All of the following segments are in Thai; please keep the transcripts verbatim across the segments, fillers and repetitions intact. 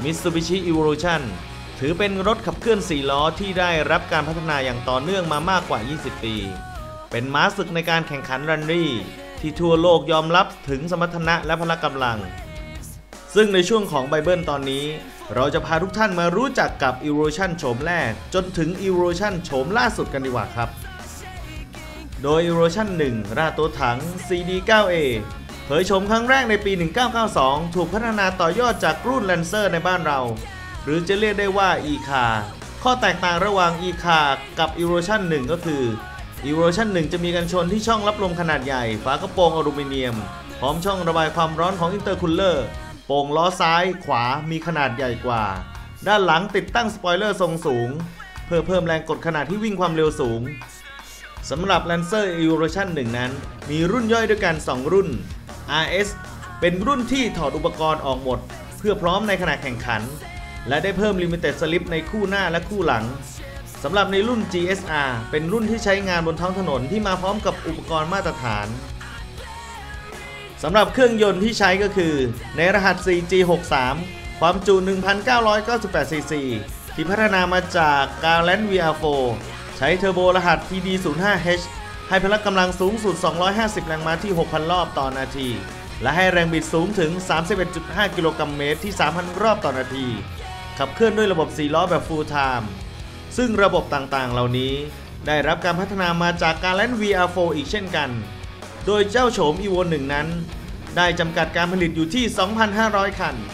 Mitsubishi Evolution ถือเป็นรถขับเคลื่อนสี่ล้อที่ได้รับการพัฒนาอย่างต่อเนื่องมามากกว่ายี่สิบปีเป็นม้าศึกในการแข่งขันรันลี่ที่ทั่วโลกยอมรับถึงสมรรถนะและพละกำลังซึ่งในช่วงของไบเบิลตอนนี้เราจะพาทุกท่านมารู้จักกับ Evolution โฉมแรกจนถึง Evolution โฉมล่าสุดกันดีกว่าครับโดย Evolution หนึ่ง รหัสตัวถัง ซี ดี ไนน์ เอ เผยโฉมครั้งแรกในปี หนึ่งพันเก้าร้อยเก้าสิบสอง ถูกพัฒนาต่อยอดจากรุ่น Lancer ในบ้านเราหรือจะเรียกได้ว่า E-Car ข้อแตกต่างระหว่าง E-Car กับ Evolution หนึ่ง ก็คือ Evolution หนึ่ง จะมีกันชนที่ช่องรับลมขนาดใหญ่ฝากระโปรงอลูมิเนียมพร้อมช่องระบายความร้อนของ Intercooler โป่งล้อซ้ายขวามีขนาดใหญ่กว่าด้านหลังติดตั้งสปอยเลอร์ทรงสูงเพื่อเพิ่มแรงกดขณะที่วิ่งความเร็วสูงสำหรับ Lancer Evolution หนึ่ง นั้นมีรุ่นย่อยด้วยกันสองรุ่น อาร์ เอส เป็นรุ่นที่ถอดอุปกรณ์ออกหมดเพื่อพร้อมในขณะแข่งขันและได้เพิ่ม Limited Slip ในคู่หน้าและคู่หลังสำหรับในรุ่น จี เอส อาร์ เป็นรุ่นที่ใช้งานบนท้องถนนที่มาพร้อมกับอุปกรณ์มาตรฐานสำหรับเครื่องยนต์ที่ใช้ก็คือในรหัส ซี จี หกสิบสาม ความจุ หนึ่งพันเก้าร้อยเก้าสิบแปด ซี ซี ที่พัฒนามาจาก Galant วี อาร์ โฟร์ ใช้เทอร์โบรหัส ที ดี ศูนย์ห้า เอช ให้พละกำลังสูงสุดสองร้อยห้าสิบแรงม้าที่ หกพัน รอบต่อนาทีและให้แรงบิดสูงถึง สามสิบเอ็ดจุดห้า กิโลกรัมเมตรที่ สามพัน รอบต่อนาทีขับเคลื่อนด้วยระบบสี่ล้อแบบ Full Time ซึ่งระบบต่างๆเหล่านี้ได้รับการพัฒนามาจาก Galant วี อาร์ โฟร์ อีกเช่นกันโดยเจ้าโฉม Evo หนึ่ง นั้นได้จำกัดการผลิตอยู่ที่ สองพันห้าร้อย คัน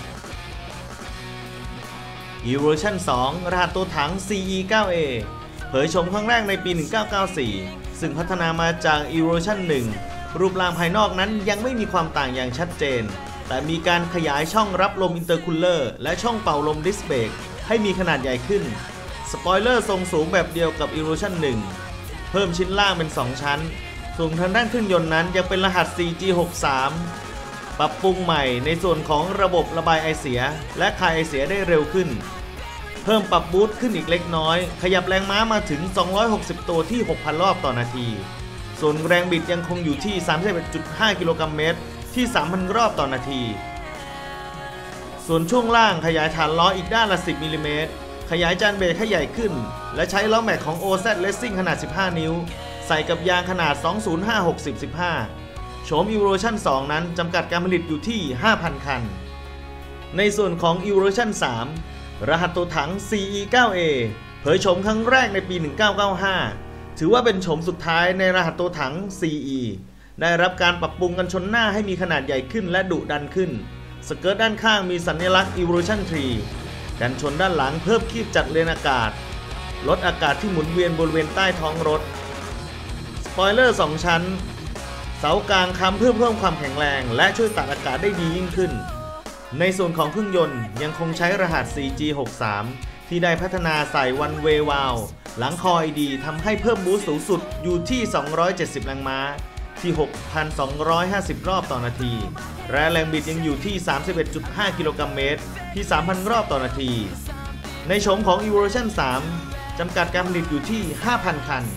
Evolution สอง รหัสตัวถัง ซี อี ไนน์ เอ เผยโฉมครั้งแรกในปี หนึ่งพันเก้าร้อยเก้าสิบสี่ ซึ่งพัฒนามาจาก Evolution หนึ่ง รูปร่างภายนอกนั้นยังไม่มีความต่างอย่างชัดเจนแต่มีการขยายช่องรับลม Intercooler และช่องเป่าลม Disc Brake ให้มีขนาดใหญ่ขึ้นสปอยเลอร์ทรงสูงแบบเดียวกับ Evolution หนึ่ง เพิ่มชิ้นล่างเป็นสองชั้นส่วนทางด้านเครื่องยนต์นั้นยังเป็นรหัส ซี จี หกสิบสาม ปรับปรุงใหม่ในส่วนของระบบระบายไอเสียและคายไอเสียได้เร็วขึ้นเพิ่มปรับบูสต์ขึ้นอีกเล็กน้อยขยับแรงม้ามาถึงสองร้อยหกสิบตัวที่ หกพัน รอบต่อนาทีส่วนแรงบิดยังคงอยู่ที่ สามสิบเอ็ดจุดห้า กิโลกรัมเมตรที่ สามพัน รอบต่อนาทีส่วนช่วงล่างขยายฐานล้ออีกด้านละ สิบ มิลลิเมตรขยายจานเบรกให้ใหญ่ขึ้นและใช้ล้อแม็กของ โอ แซด Racing ขนาด สิบห้า นิ้วใส่กับยางขนาด สองพันห้าร้อยหกสิบ สิบห้า โฉม Evolution สอง นั้นจำกัดการผลิตอยู่ที่ ห้าพัน คันในส่วนของ Evolution สาม รหัสตัวถัง ซี อี ไนน์ เอ เผยโฉมครั้งแรกในปี หนึ่งพันเก้าร้อยเก้าสิบห้า ถือว่าเป็นโฉมสุดท้ายในรหัสตัวถัง ซี อี ได้รับการปรับปรุงกันชนหน้าให้มีขนาดใหญ่ขึ้นและดุดันขึ้นสเกิร์ตด้านข้างมีสัญลักษณ์ Evolution สามกันชนด้านหลังเพิ่มคีบจัดเลนอากาศลดอากาศที่หมุนเวียนบริเวณใต้ท้องรถสปอยเลอร์สองชั้นเสากลางค้ำเพื่อเพิ่มความแข็งแรงและช่วยตัดอากาศได้ดียิ่งขึ้นในส่วนของเครื่องยนต์ยังคงใช้รหัส ซี จี หกสิบสาม ที่ได้พัฒนาใส่ One Way Valve หลังคอ ไอ ดี ทำให้เพิ่มบูสต์สูงสุดอยู่ที่สองร้อยเจ็ดสิบแรงม้าที่ หกพันสองร้อยห้าสิบ รอบต่อนาทีและแรงบิดยังอยู่ที่ สามสิบเอ็ดจุดห้า กิโลกรัมเมตรที่ สามพัน รอบต่อนาทีในโฉมของ Evolution สาม จำกัดการผลิตอยู่ที่ ห้าพัน คัน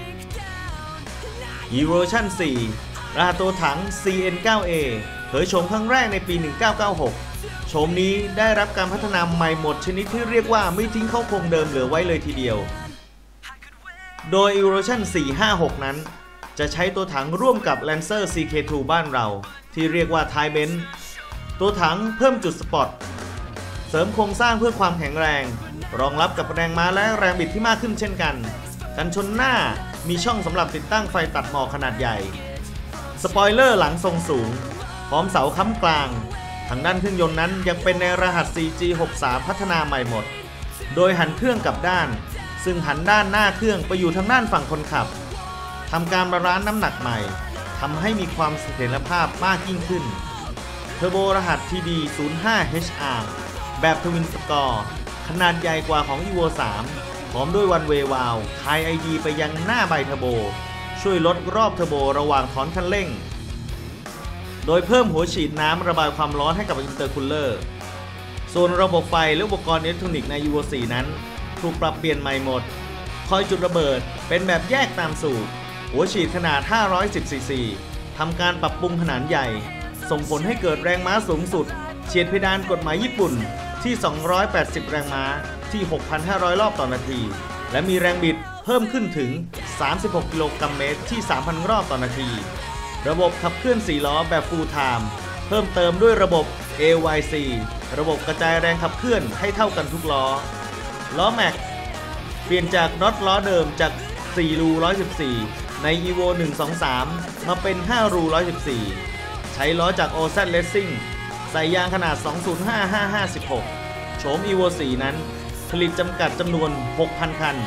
Evolution สี่ รหัสตัวถัง ซี เอ็น ไนน์ เอ เผยโฉมครั้งแรกในปี หนึ่งพันเก้าร้อยเก้าสิบหก โฉมนี้ได้รับการพัฒนาใหม่หมดชนิดที่เรียกว่าไม่ทิ้งเข้าโครงเดิมเหลือไว้เลยทีเดียวโดย Evolution สี่ ห้า หก นั้นจะใช้ตัวถังร่วมกับ Lancer ซี เค ทู บ้านเราที่เรียกว่า Thai Benz ตัวถังเพิ่มจุดสปอร์ตเสริมโครงสร้างเพื่อความแข็งแรงรองรับกับแรงม้าและแรงบิดที่มากขึ้นเช่นกันกันชนหน้ามีช่องสำหรับติดตั้งไฟตัดหมอกขนาดใหญ่สปอยเลอร์หลังทรงสูงพร้อมเสาค้ำกลางทางด้านเครื่องยนต์นั้นยังเป็นในรหัส ซี จี หกสิบสาม พัฒนาใหม่หมดโดยหันเครื่องกลับด้านซึ่งหันด้านหน้าเครื่องไปอยู่ทางด้านฝั่งคนขับทำการบาลานซ์น้ำหนักใหม่ทำให้มีความเสถียรภาพมากยิ่งขึ้นเทอร์โบรหัส ที ดี ศูนย์ห้า เอช อาร์ แบบทวินสกอร์ขนาดใหญ่กว่าของ Evo สาม พร้อมด้วย One Way Valve คาย ไอ ดี ไปยังหน้าใบเทอร์โบช่วยลดรอบเทอร์โบระหว่างถอนคันเร่งโดยเพิ่มหัวฉีดน้ำระบายความร้อนให้กับ Intercooler ส่วนระบบไฟและอุปกรณ์อิเล็กทรอนิกส์ใน Evo สี่ นั้นถูกปรับเปลี่ยนใหม่หมดคอยจุดระเบิดเป็นแบบแยกตามสูตรหัวฉีดขนาดห้าร้อยสิบ ซี ซี ทำการปรับปรุงขนาดใหญ่ส่งผลให้เกิดแรงม้าสูงสุดเฉียดเพดานกฎหมายญี่ปุ่นที่ สองร้อยแปดสิบ แรงม้าที่ หกพันห้าร้อย รอบต่อนาทีและมีแรงบิดเพิ่มขึ้นถึง สามสิบหก กิโลกรัมเมตรที่ สามพัน รอบต่อนาทีระบบขับเคลื่อนสี่ล้อแบบ Full Time เพิ่มเติมด้วยระบบ เอ วาย ซี ระบบกระจายแรงขับเคลื่อนให้เท่ากันทุกล้อล้อแม็กเปลี่ยนจากน็อตล้อเดิมจากสี่รูหนึ่งร้อยสิบสี่ใน อี วี โอ หนึ่ง สอง สาม มาเป็นห้ารูหนึ่งร้อยสิบสี่ใช้ล้อจาก โอ แซด Racing ใส่ยางขนาด สองศูนย์ห้า ห้าห้า สิบหก โฉม อี วี โอ สี่ นั้นผลิตจำกัดจำนวน หกพัน คัน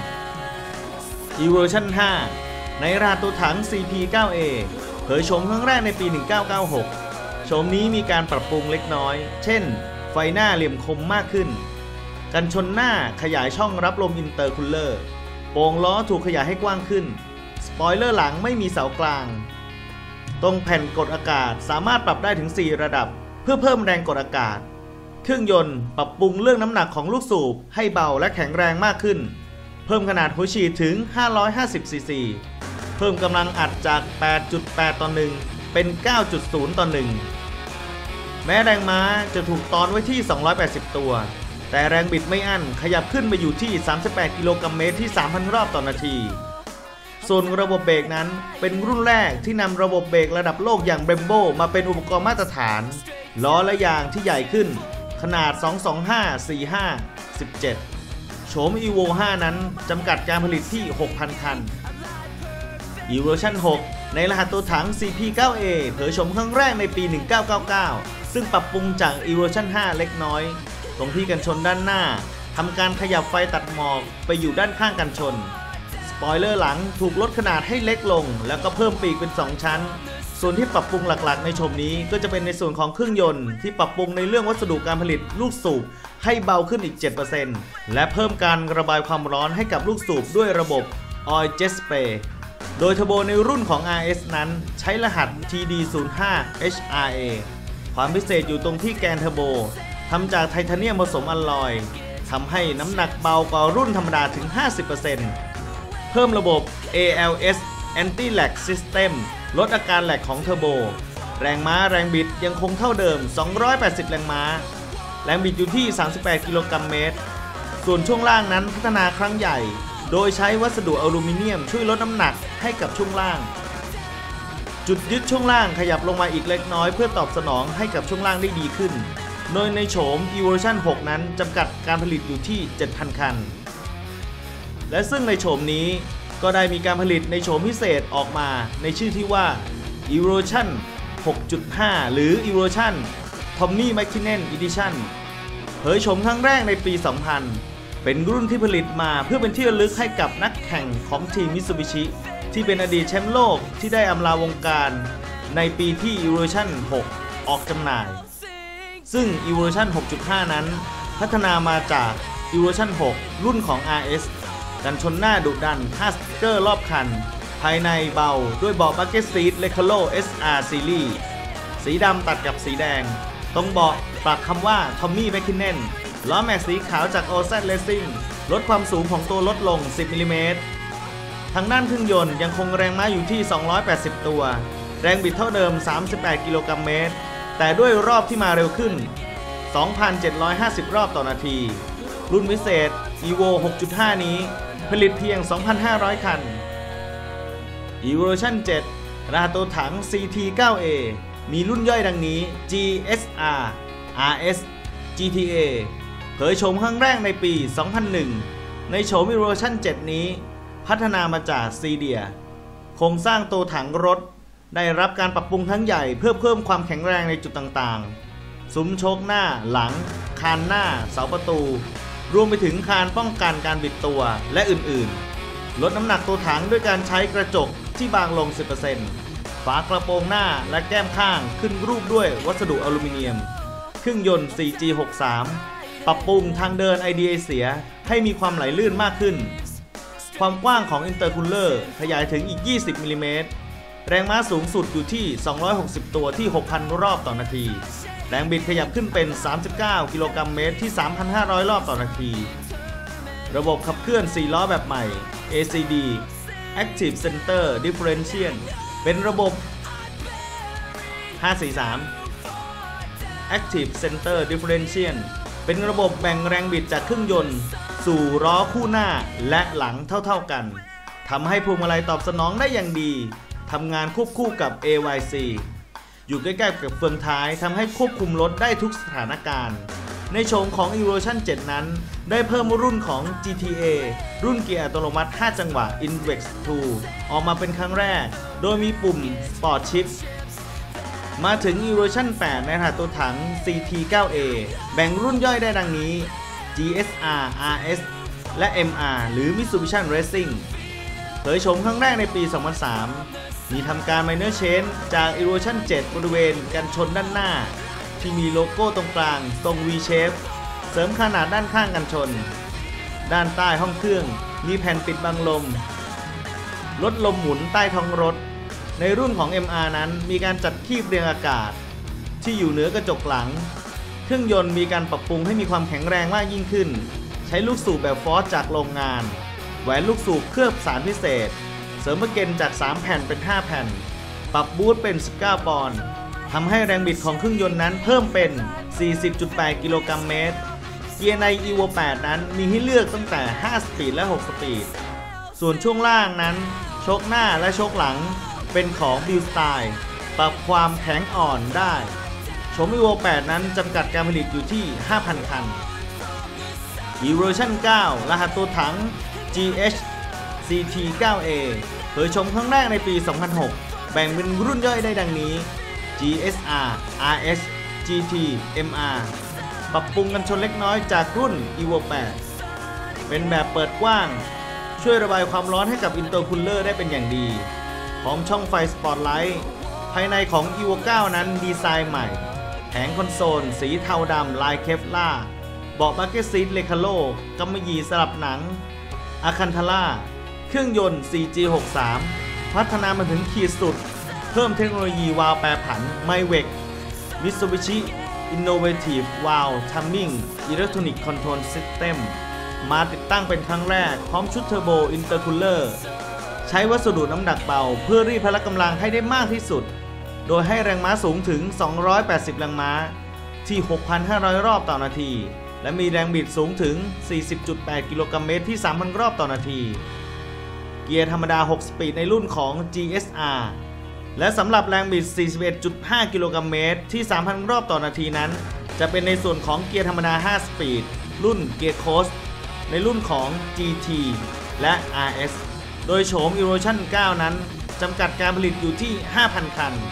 Evolution ห้า ในรหัสตัวถัง ซี พี ไนน์ เอ เผยโฉมครั้งแรกในปี หนึ่งเก้าเก้าหก โฉมนี้มีการปรับปรุงเล็กน้อย เช่น ไฟหน้าเหลี่ยมคมมากขึ้นกันชนหน้าขยายช่องรับลมอินเตอร์คูลเลอร์โป่งล้อถูกขยายให้กว้างขึ้นสปอยเลอร์หลังไม่มีเสากลางตรงแผ่นกดอากาศสามารถปรับได้ถึงสี่ระดับเพื่อเพิ่มแรงกดอากาศเครื่องยนต์ปรับปรุงเรื่องน้ำหนักของลูกสูบให้เบาและแข็งแรงมากขึ้นเพิ่มขนาดหัวฉีดถึงห้าร้อยห้าสิบซีซีเพิ่มกำลังอัดจาก แปดจุดแปด ต่อหนึ่งเป็น เก้าจุดศูนย์ ต่อหนึ่งแม้แรงม้าจะถูกตอนไว้ที่สองร้อยแปดสิบตัวแต่แรงบิดไม่อั้นขยับขึ้นไปอยู่ที่สามสิบแปดกิโลกรัมเมตรที่ สามพัน รอบต่อนาทีส่วนระบบเบรกนั้นเป็นรุ่นแรกที่นำระบบเบรกระดับโลกอย่าง Brembo มาเป็นอุปกรณ์มาตรฐานล้อและยางที่ใหญ่ขึ้นขนาด สองสองห้า สี่ห้า สิบเจ็ด โฉม อี วี โอ ห้า นั้นจำกัดการผลิตที่ หกพัน คัน Evolution หก ในรหัสตัวถัง ซี พี ไนน์ เอ เผยโฉมครั้งแรกในปี หนึ่งเก้าเก้าเก้า ซึ่งปรับปรุงจาก Evolution ห้า เล็กน้อยตรงที่กันชนด้านหน้าทำการขยับไฟตัดหมอกไปอยู่ด้านข้างกันชนสปอยเลอร์หลังถูกลดขนาดให้เล็กลงแล้วก็เพิ่มปีกเป็นสองชั้นส่วนที่ปรับปรุงหลักๆในโฉมนี้ก็จะเป็นในส่วนของเครื่องยนต์ที่ปรับปรุงในเรื่องวัสดุการผลิตลูกสูบให้เบาขึ้นอีก เจ็ดเปอร์เซ็นต์ และเพิ่มการระบายความร้อนให้กับลูกสูบด้วยระบบ Oil Jet Spray โดยเทอร์โบในรุ่นของ อาร์ เอส นั้นใช้รหัส ที ดี ศูนย์ห้า เอช อาร์ เอ ความพิเศษอยู่ตรงที่แกนเทอร์โบทำจากไทเทเนียมผสมอลลอยทำให้น้ำหนักเบากว่ารุ่นธรรมดาถึง ห้าสิบเปอร์เซ็นต์ เพิ่มระบบ เอ แอล เอส Anti-Lag System ลดอาการแหลกของเทอร์โบแรงม้าแรงบิดยังคงเท่าเดิมสองร้อยแปดสิบแรงม้าแรงบิดอยู่ที่สามสิบแปดกิโลกรัมเมตรส่วนช่วงล่างนั้นพัฒนาครั้งใหญ่โดยใช้วัสดุอลูมิเนียมช่วยลดน้ำหนักให้กับช่วงล่างจุดยึดช่วงล่างขยับลงมาอีกเล็กน้อยเพื่อตอบสนองให้กับช่วงล่างได้ดีขึ้นโดยในโฉม Evolution หก นั้นจำกัดการผลิตอยู่ที่ เจ็ดพัน คันและซึ่งในโฉมนี้ก็ได้มีการผลิตในโฉมพิเศษออกมาในชื่อที่ว่า Evolution หกจุดห้า หรือ Evolution Tommy Mäkinen Edition เผยโฉมครั้งแรกในปี สองพัน เป็นรุ่นที่ผลิตมาเพื่อเป็นที่ระลึกให้กับนักแข่งของทีมมิตซูบิชิที่เป็นอดีตแชมป์โลกที่ได้อำลาวงการในปีที่ Evolution หก ออกจำหน่ายซึ่ง Evolution หกจุดห้า นั้นพัฒนามาจาก Evolution หก รุ่นของ อาร์ เอส กันชนหน้าดุดันค่าสติ๊กเกอร์รอบคันภายในเบาด้วยเบาะ Bucket Seat Recaro เอส อาร์ Series สีดำตัดกับสีแดงตรงเบาะปักคำว่า Tommy Mäkinen ล้อแม็กสีขาวจาก โอ แซด Racing ลดความสูงของตัวลดลง สิบ มิลลิเมตรทางด้านเครื่องยนต์ยังคงแรงม้าอยู่ที่ สองร้อยแปดสิบ ตัวแรงบิดเท่าเดิม สามสิบแปด กิโลกรัมเมตรแต่ด้วยรอบที่มาเร็วขึ้น สองพันเจ็ดร้อยห้าสิบ รอบต่อนาทีรุ่นพิเศษ Evo หกจุดห้า นี้ผลิตเพียง สองพันห้าร้อย คัน Evolution เจ็ด รหัสตัวถัง ซี ที ไนน์ เอ มีรุ่นย่อยดังนี้ จี เอส อาร์ อาร์ เอส จี ที เอ เผยโฉมครั้งแรกในปี สองพันหนึ่ง ในโฉม Evolution เจ็ด นี้พัฒนามาจากซีเดียโครงสร้างตัวถังรถได้รับการปรับปรุงทั้งใหญ่เพื่อเพิ่มความแข็งแรงในจุดต่างๆซุ้มโชคหน้าหลังคานหน้าเสาประตูรวมไปถึงคานป้องกันการบิดตัวและอื่นๆลดน้ำหนักตัวถังด้วยการใช้กระจกที่บางลง สิบเปอร์เซ็นต์ ฝากระโปรงหน้าและแก้มข้างขึ้นรูปด้วยวัสดุอลูมิเนียมเครื่องยนต์ โฟร์ จี หกสิบสาม ปรับปรุงทางเดิน ไอ ดี เอ เสียให้มีความไหลลื่นมากขึ้นความกว้างของอินเตอร์คูลเลอร์ขยายถึงอีก ยี่สิบ มิลลิเมตรแรงม้าสูงสุดอยู่ที่ สองร้อยหกสิบ ตัวที่ หกพัน รอบต่อนาทีแรงบิดขยับขึ้นเป็น สามสิบเก้า กิโลกรัมเมตรที่ สามพันห้าร้อย รอบต่อนาทีระบบขับเคลื่อนสี่ล้อแบบใหม่ เอ ซี ดี Active Center Differential เป็นระบบ ห้า สี่ สาม Active Center Differential เป็นระบบแบ่งแรงบิดจากเครื่องยนต์สู่ล้อคู่หน้าและหลังเท่าๆกันทำให้พวงมาลัยตอบสนองได้อย่างดีทำงานควบคู่กับ เอ วาย ซี อยู่ใกล้ๆกับเฟืองท้ายทำให้ควบคุมรถได้ทุกสถานการณ์ในโฉมของ Evolution เจ็ด นั้นได้เพิ่มรุ่นของ จี ที เอ รุ่นเกียร์อัตโนมัติห้าจังหวะ Invex ทู ออกมาเป็นครั้งแรกโดยมีปุ่ม Sport Shift มาถึง Evolution แปด ในรหัสตัวถัง ซี ที ไนน์ เอ แบ่งรุ่นย่อยได้ดังนี้ จี เอส อาร์ อาร์ เอส และ เอ็ม อาร์ หรือ Mitsubishi Racing เผยโฉมครั้งแรกในปี สองพันสาม มีทำการ Minor Change จาก Evolution เจ็ด บริเวณกันชนด้านหน้าที่มีโลโก้ตรงกลางทรง V-shape เสริมขนาดด้านข้างกันชนด้านใต้ห้องเครื่องมีแผ่นปิดบังลมลดลมหมุนใต้ท้องรถในรุ่นของ เอ็ม อาร์ นั้นมีการจัดคีบเรียงอากาศที่อยู่เหนือกระจกหลังเครื่องยนต์มีการปรับปรุงให้มีความแข็งแรงมากยิ่งขึ้นใช้ลูกสูบแบบฟอสจากโรงงานแหวนลูกสูบเคลือบสารพิเศษเสริมเบเกนจากสามแผ่นเป็นห้าแผ่นปรับบูทเป็นสิบเก้าปอนด์ทำให้แรงบิดของเครื่องยนต์นั้นเพิ่มเป็น สี่สิบจุดแปด กิโลกรัมเมตรเกียร์ใน อี โว แปด นั้นมีให้เลือกตั้งแต่ห้าสปีดและหกสปีดส่วนช่วงล่างนั้นโชคหน้าและโชคหลังเป็นของ Build Style ปรับความแข็งอ่อนได้โฉม อี โว แปด นั้นจำกัดการผลิตอยู่ที่ ห้าพัน คัน Evolution เก้า รหัสตัวถัง จี เอช ซี ที ไนน์ เอ เผยโฉมครั้งแรกในปี สองพันหก แบ่งเป็นรุ่นย่อยได้ดังนี้ จี เอส อาร์ อาร์ เอส จี ที เอ็ม อาร์ ปรับปรุงกันชนเล็กน้อยจากรุ่น อี โว แปด เป็นแบบเปิดกว้างช่วยระบายความร้อนให้กับอินเตอร์คูลเลอร์ได้เป็นอย่างดีพร้อมช่องไฟสปอตไลท์ภายในของ อี โว เก้า นั้นดีไซน์ใหม่แผงคอนโซลสีเทาดำลายเคฟล่าเบาะบักเก็ตซีทเลคาโลกำมะหยี่สลับหนังอาคันทาร่าเครื่องยนต์ ซี จี หกสิบสาม พัฒนามาถึงขีดสุดเพิ่มเทคโนโลยีวาล์วแปรผันไมเวก Mitsubishi Innovative Valve Timing Electronic Control System มาติดตั้งเป็นครั้งแรกพร้อมชุดเทอร์โบอินเตอร์คูลเลอร์ใช้วัสดุน้ำหนักเบาเพื่อรีดพละกำลังให้ได้มากที่สุดโดยให้แรงม้าสูงถึงสองร้อยแปดสิบแรงม้าที่ หกพันห้าร้อย รอบต่อนาทีและมีแรงบิดสูงถึง สี่สิบจุดแปด กิโลกรัมเมตรที่ สามพัน รอบต่อนาทีเกียร์ธรรมดาหกสปีดในรุ่นของ จี เอส อาร์ และสำหรับแรงบิด สี่สิบเอ็ดจุดห้า กิโลกรัมเมตรที่ สามพัน รอบต่อนาทีนั้นจะเป็นในส่วนของเกียร์ธรรมดาห้าสปีดรุ่นเกียร์โคสในรุ่นของ จี ที และ อาร์ เอส โดยโฉม Evolution เก้า นั้นจำกัดการผลิตอยู่ที่ ห้าพัน คัน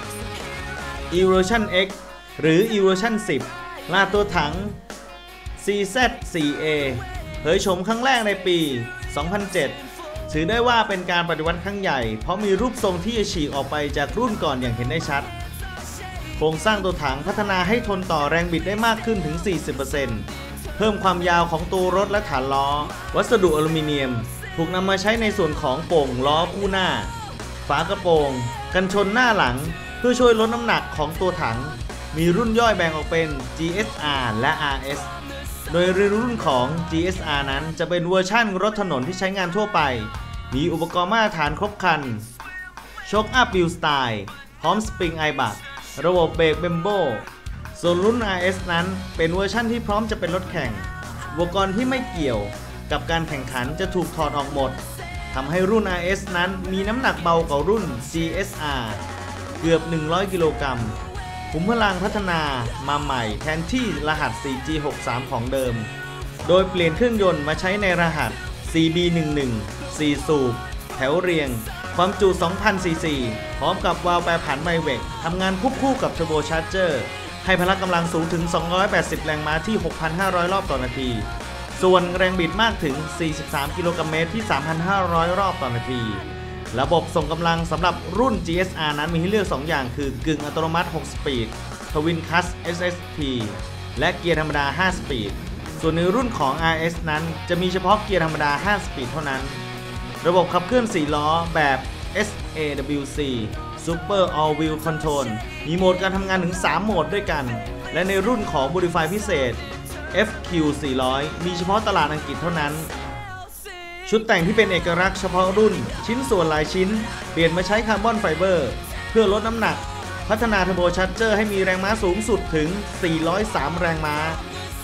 Evolution X หรือ Evolution สิบ ลาตัวถัง ซี แซด โฟร์ เอ เผยโฉมครั้งแรกในปี สองพันเจ็ด ถือได้ว่าเป็นการปฏิวัติครั้งใหญ่เพราะมีรูปทรงที่จะฉีกออกไปจากรุ่นก่อนอย่างเห็นได้ชัดโครงสร้างตัวถังพัฒนาให้ทนต่อแรงบิดได้มากขึ้นถึง สี่สิบเปอร์เซ็นต์ เพิ่มความยาวของตัวรถและฐานล้อวัสดุอลูมิเนียมถูกนำมาใช้ในส่วนของโป่งล้อคู่หน้าฝากระโปรงกันชนหน้าหลังเพื่อช่วยลดน้ำหนักของตัวถังมีรุ่นย่อยแบ่งออกเป็น จี เอส อาร์ และ อาร์ เอส โดยรุ่นของ จี เอส อาร์ นั้นจะเป็นเวอร์ชั่นรถถนนที่ใช้งานทั่วไปมีอุปกรณ์มาตรฐานครบครันโชคอัพบิลสไตล์พร้อมสปริงไอบักระบบเบรกเบมโบส่วนรุ่น อาร์ เอส นั้นเป็นเวอร์ชั่นที่พร้อมจะเป็นรถแข่งอุปกรณ์ที่ไม่เกี่ยวกับการแข่งขันจะถูกถอดออกหมดทำให้รุ่น อาร์ เอส นั้นมีน้ำหนักเบากว่ารุ่น จี เอส อาร์ เกือบหนึ่งร้อยกิโลกรัมขุมพลังพัฒนามาใหม่แทนที่รหัส ซี จี หกสิบสาม ของเดิมโดยเปลี่ยนเครื่องยนต์มาใช้ในรหัส ซี บี หนึ่งสิบเอ็ด สี่ สูบแถวเรียงความจุ สองพัน ซี ซี พร้อมกับวาล์วแปรผันไมเวกทำงานควบคู่กับเทอร์โบชาร์เจอร์ให้พละกำลังสูงถึง สองร้อยแปดสิบ แรงม้าที่ หกพันห้าร้อย รอบต่อนาทีส่วนแรงบิดมากถึง สี่สิบสาม กิโลกรัมเมตรที่ สามพันห้าร้อย รอบต่อนาทีระบบส่งกำลังสำหรับรุ่น จี เอส อาร์ นั้นมีให้เลือกสองอย่างคือกึ่งอัตโนมัติหกสปีดทวินคัส เอส เอส ที และเกียร์ธรรมดาห้าสปีดส่วนในรุ่นของ อาร์ เอส นั้นจะมีเฉพาะเกียร์ธรรมดาห้าสปีดเท่านั้นระบบขับเคลื่อนสี่ล้อแบบ เอส เอ ดับเบิลยู ซี Super All Wheel Control มีโหมดการทำงานถึงสามโหมดด้วยกันและในรุ่นของ Modify พิเศษ เอฟ คิว สี่ร้อย มีเฉพาะตลาดอังกฤษเท่านั้นชุดแต่งที่เป็นเอกลักษณ์เฉพาะรุ่นชิ้นส่วนหลายชิ้นเปลี่ยนมาใช้คาร์บอนไฟเบอร์เพื่อลดน้ำหนักพัฒนาเทอร์โบชาร์เจอร์ให้มีแรงม้าสูงสุดถึง สี่ร้อยสาม แรงม้า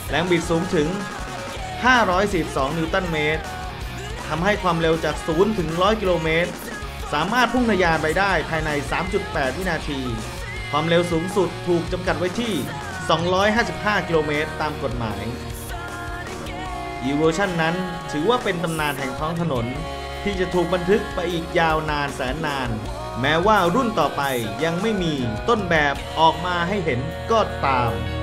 แรงบิดสูงถึงห้าร้อยสี่สิบสองนิวตันเมตรทำให้ความเร็วจากศูนย์ถึงหนึ่งร้อยกิโลเมตรสามารถพุ่งทะยานไปได้ภายใน สามจุดแปด วินาทีความเร็วสูงสุดถูกจำกัดไว้ที่สองร้อยห้าสิบห้ากิโลเมตรตามกฎหมาย Evolution นั้นถือว่าเป็นตำนานแห่งท้องถนนที่จะถูกบันทึกไปอีกยาวนานแสนนานแม้ว่ารุ่นต่อไปยังไม่มีต้นแบบออกมาให้เห็นก็ตาม